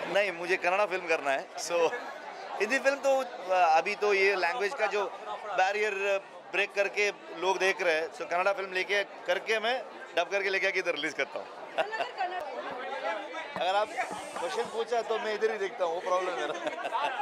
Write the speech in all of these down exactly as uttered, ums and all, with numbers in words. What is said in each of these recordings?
नहीं, मुझे कन्नड़ा फिल्म करना है। सो so, हिंदी फिल्म तो अभी तो ये लैंग्वेज का जो बैरियर ब्रेक करके लोग देख रहे हैं, सो so, कन्नड़ा फिल्म लेके करके मैं डब करके लेके आके इधर रिलीज करता हूँ। अगर आप क्वेश्चन पूछा तो मैं इधर ही देखता हूँ, वो प्रॉब्लम है मेरा।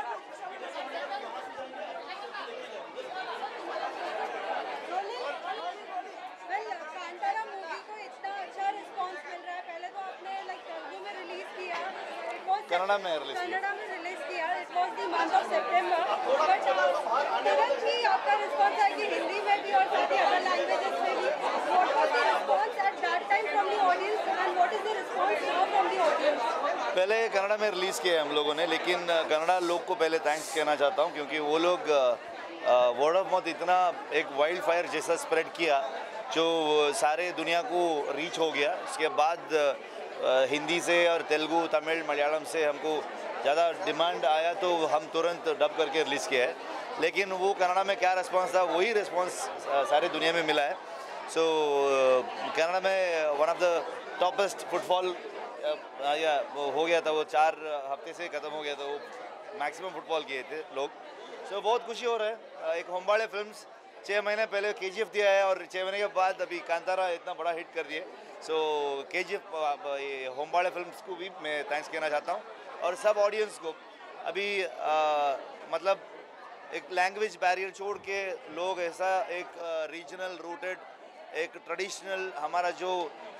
कन्नड़ा में रिलीज किया कन्नड़ा में रिलीज किया it was the month of September, but तुरंत ही आपका रिस्पांस है कि हिंदी में भी और साथ ही अदर लैंग्वेजेस में भी। What was the response at that time from the audience and what is the response now from the audience? पहले कन्नड़ा में रिलीज़ किया हम लोगों ने, लेकिन कन्नड़ा लोग को पहले थैंक्स कहना चाहता हूँ, क्योंकि वो लोग वर्ड ऑफ माउथ इतना एक वाइल्ड फायर जैसा स्प्रेड किया जो सारे दुनिया को रीच हो गया। उसके बाद हिंदी से और तेलुगु, तमिल, मलयालम से हमको ज़्यादा डिमांड आया तो हम तुरंत डब करके रिलीज़ किया है। लेकिन वो कन्नड़ा में क्या रिस्पांस था, वही रिस्पांस सारे दुनिया में मिला है। सो so, कन्नड़ा में one of the toppest footfall या वो हो गया था, वो चार हफ्ते से ख़त्म हो गया था, वो मैक्सिमम फुटबॉल किए थे लोग। सो so, बहुत खुशी हो रहा है। एक होम्बाड़े फिल्म्स छः महीने पहले केजीएफ दिया है और छः महीने के बाद अभी कांतारा इतना बड़ा हिट कर दिए। सो केजीएफ ये होम्बाड़े फिल्म्स को भी मैं थैंक्स कहना चाहता हूँ, और सब ऑडियंस को। अभी आ, मतलब एक लैंग्वेज बैरियर छोड़ के लोग ऐसा एक रीजनल रूटेड, एक ट्रेडिशनल हमारा जो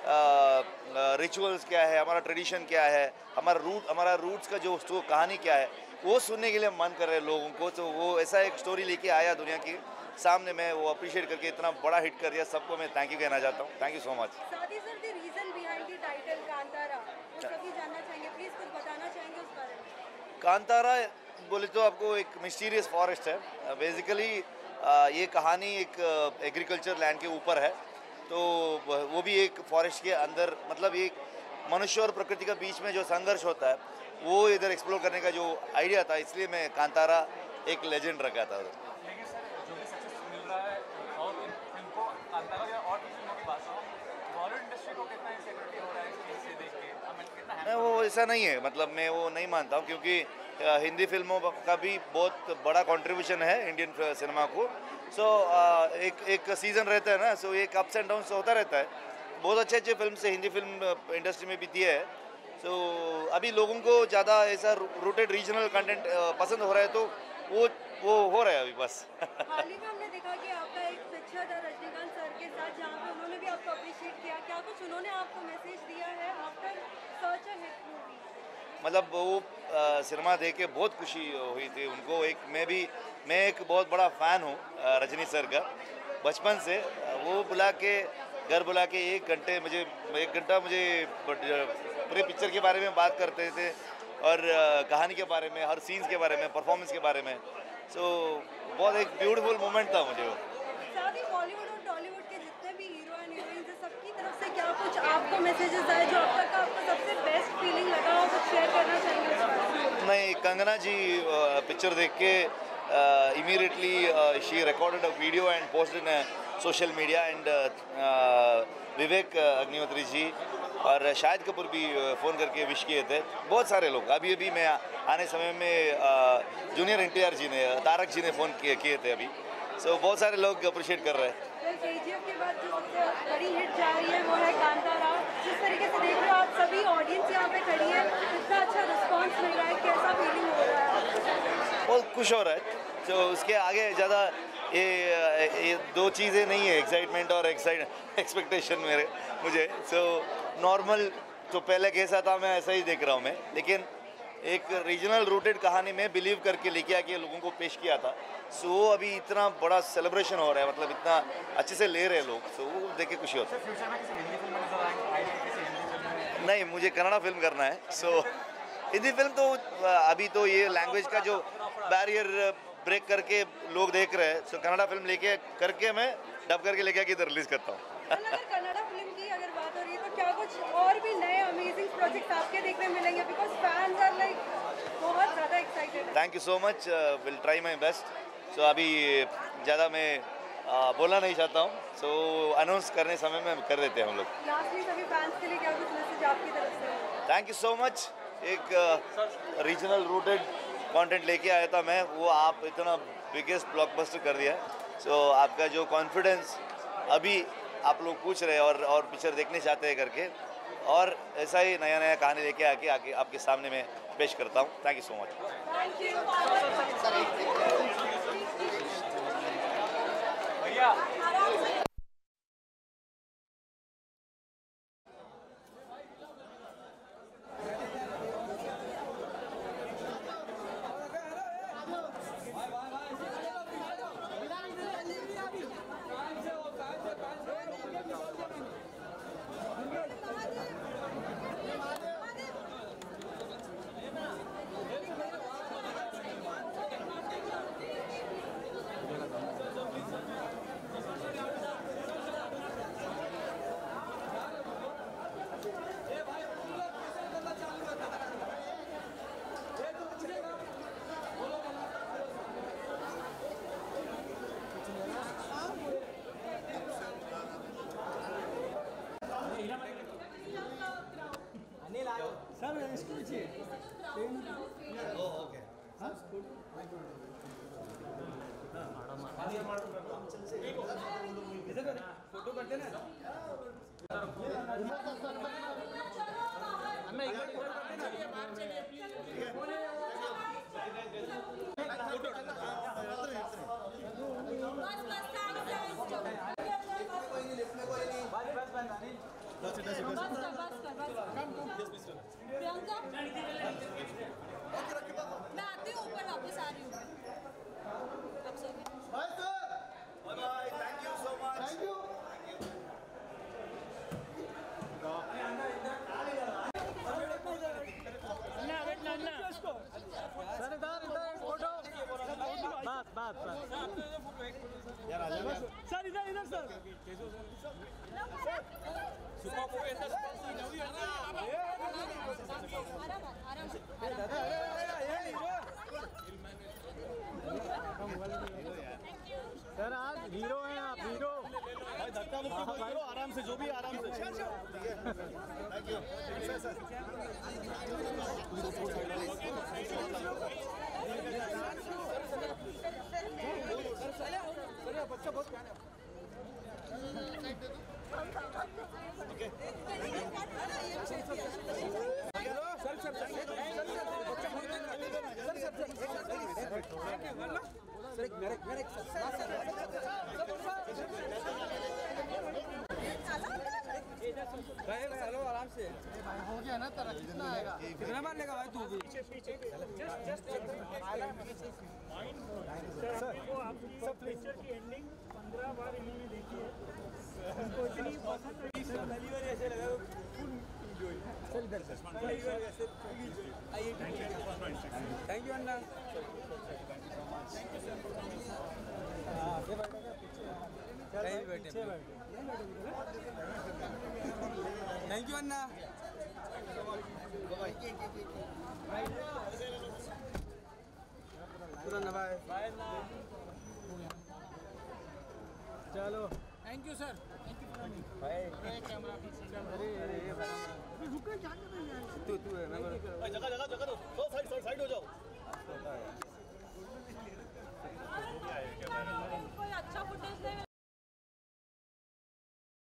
रिचुअल्स क्या है, हमारा ट्रेडिशन क्या है, हमारा रूट हमारा रूट्स का जो तो कहानी क्या है, वो सुनने के लिए मन कर रहे हैं लोगों को। तो वो ऐसा एक स्टोरी लेके आया दुनिया की सामने, मैं वो अप्रिशिएट करके इतना बड़ा हिट कर दिया। सबको मैं थैंक यू कहना चाहता हूँ। Thank you so much. साथ ही sir the reason behind the title Kantara, वो सभी जानना चाहेंगे, प्लीज कुछ बताना चाहेंगे उस बारे में? कांतारा बोले तो आपको एक मिस्टीरियस फॉरेस्ट है। बेसिकली ये कहानी एक एग्रीकल्चर लैंड के ऊपर है, तो वो भी एक फॉरेस्ट के अंदर, मतलब एक मनुष्य और प्रकृति का बीच में जो संघर्ष होता है वो इधर एक्सप्लोर करने का जो आइडिया था, इसलिए मैं कांतारा एक लेजेंड रखा था उधर। लेकिन सर जो भी सक्सेस मिल रहा है और फिल्म को कांतारा या और भी फिल्मों की भाषाओं बॉलीवुड इंडस्ट्री को कितना इनसिक्योरिटी हो रहा है इस चीज़ से देख के, हमें कितना है? नहीं, वो ऐसा नहीं है, मतलब मैं वो नहीं मानता हूँ, क्योंकि हिंदी फिल्मों का भी बहुत बड़ा कंट्रीब्यूशन है इंडियन सिनेमा को। सो एक एक सीज़न रहता है ना, सो एक अप्स एंड डाउन्स होता रहता है। बहुत अच्छे अच्छे फिल्म से हिंदी फिल्म इंडस्ट्री में भी दिए है। सो अभी लोगों को ज़्यादा ऐसा रूटेड रीजनल कंटेंट पसंद हो रहा है, तो वो वो हो रहा है अभी बस। हाल ही में हमने देखा कि आपका एक पिक्चर था रजनीकांत सर के साथ, जहाँ पे उन्होंने भी आपको अप्रिशिएट किया। क्या कुछ उन्होंने आपको मैसेज दिया है after such a hit movie? मतलब वो सिनेमा देख के बहुत खुशी हुई थी उनको। एक मैं भी मैं एक बहुत बड़ा फ़ैन हूँ रजनी सर का बचपन से। वो बुला के घर बुला के एक घंटे मुझे एक घंटा मुझे पूरे पिक्चर के बारे में बात करते थे, और कहानी के बारे में, हर सीन्स के बारे में, परफॉर्मेंस के बारे में। सो so, बहुत एक ब्यूटीफुल मोमेंट था मुझे वो। साथ ही बॉलीवुड और टॉलीवुड के जितने भी हीरो एंड हीरोइंस हैं, सबकी तरफ से क्या कुछ आपको मैसेजेस आए जो अब तक का आपको सबसे बेस्ट फीलिंग लगा हो, कुछ शेयर करना चाहेंगे उस बारे में? मैं कंगना जी पिक्चर देख के immediately she recorded a video and posted in social media, and Vivek Agnihotri ji और शाहिद कपूर भी फ़ोन करके विश किए थे। बहुत सारे लोग, अभी अभी मैं आने समय में जूनियर एनटीआर जी ने, तारक जी ने फ़ोन किए किए थे अभी। सो so, बहुत सारे लोग अप्रिशिएट कर रहे हैं। केजीएफ के बाद जो सबसे बड़ी हिट जा रही है वो है कांतारा। जिस तरीके से देख रहे हो आप, सभी ऑडियंस यहाँ पे खड़ी है, इतना अच्छा रिस्पांस मिल रहा है, कैसा फीलिंग हो रहा है? बहुत खुश हो रहा है। तो so, उसके आगे ज़्यादा ये ये दो चीज़ें नहीं है, एक्साइटमेंट और एक्साइट एक्सपेक्टेशन मेरे मुझे। सो so, नॉर्मल तो पहले कैसा था मैं ऐसा ही देख रहा हूँ मैं, लेकिन एक रीजनल रूटेड कहानी में बिलीव करके लेके आके लोगों को पेश किया था। सो so, अभी इतना बड़ा सेलिब्रेशन हो रहा है, मतलब इतना अच्छे से ले रहे हैं लोग। सो so, वो देख के खुशी होती है। फ्यूचर में किसी हिंदी फिल्म में नजर आएंगे, किसी हिंदी फिल्म में? नहीं, मुझे कन्नड़ा फिल्म करना है। सो so, हिंदी फिल्म तो अभी तो ये लैंग्वेज का जो बैरियर ब्रेक करके लोग देख रहे हैं, सो so, कन्नड़ा फिल्म लेके करके मैं डब करके लेके आके इधर रिलीज़ करता हूँ। अगर कन्नड़ा फिल्म की अगर बात हो रही है तो क्या कुछ और भी नए अमेजिंग प्रोजेक्ट्स आपके देखने मिलेंगे? बिकॉज फैंस आर लाइक बहुत ज़्यादा excited. Thank you so much, will try my best. So अभी ज़्यादा मैं uh, बोलना नहीं चाहता हूँ, सो so, अनाउंस करने समय में कर देते हैं हम लोग। लास्टली सभी फैंस के लिए क्या कुछ मैसेज आपकी तरफ से? थैंक यू सो मच एक रीजनल रूटेड कंटेंट लेके आया था मैं, वो आप इतना बिगेस्ट ब्लॉकबस्टर कर दिया है। सो so, आपका जो कॉन्फिडेंस अभी आप लोग पूछ रहे हैं और और पिक्चर देखने चाहते हैं करके, और ऐसा ही नया नया कहानी लेके आके आके आपके सामने मैं पेश करता हूँ। Thank you so much. भैया फोटो करते ना मैं आती हूँ ऊपर, वापस आ रही हूँ। सर इधर इधर सर सर आज हीरो हैं आप, हीरो भाई। धक्का मुक्की मत करो, आराम से, जो भी आराम से। थैंक यू बच्चा बहुत प्यारा हेलो आराम से हो गया ना तेरा। कितना आएगा, कितना बार लेगा भाई तू भी? सब पिक्चर की एंडिंग पंद्रह बार इन्होंने देखी है, उनको इतनी पसंद आई। पहली बार ऐसे लगा फुल एंजॉय। चल इधर से आइए। थैंक यू अन्ना। कहीं बैठे थैंक यू अन्ना। चलो थैंक यू सर। कैमरा तू तू है